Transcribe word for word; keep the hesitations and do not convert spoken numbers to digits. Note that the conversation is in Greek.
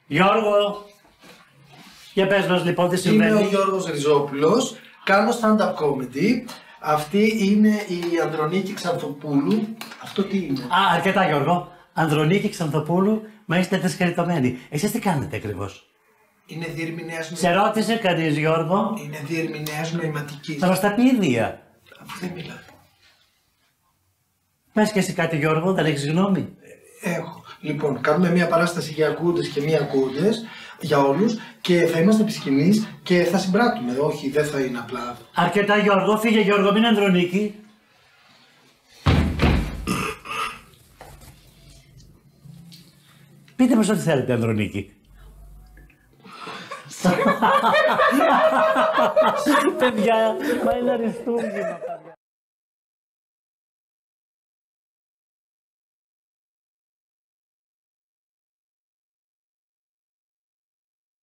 Γιώργο, για πες μας λοιπόν τι συμβαίνει. Είμαι ο Γιώργος Ριζόπουλος, κάνω stand-up comedy. Αυτή είναι η Ανδρονίκη Ξανθοπούλου. Αυτό τι είναι? Α, αρκετά Γιώργο. Ανδρονίκη Ξανθοπούλου, μα είστε δυσκεριτωμένοι. Εσείς τι κάνετε ακριβώς? Είναι διερμηνέας Σε ρώτησε κανείς, Γιώργο? Είναι διερμηνέας νοηματικής. Θα μας τα πει η ίδια. Αφού δεν μιλάει. Πες και εσύ κάτι, Γιώργο, δεν έχεις γνώμη? Έχω. Λοιπόν, κάνουμε μια παράσταση για ακούντες και μη ακούντες, για όλους, και θα είμαστε επί σκηνής και θα συμπράττουμε. Όχι, δεν θα είναι απλά. Αρκετά, Γιώργο. Φύγε, Γιώργο, μην Ανδρονίκη. Πείτε μας ό,τι θέλετε, Ανδρονίκη. Παιδιά, μα είναι αριστούργημα.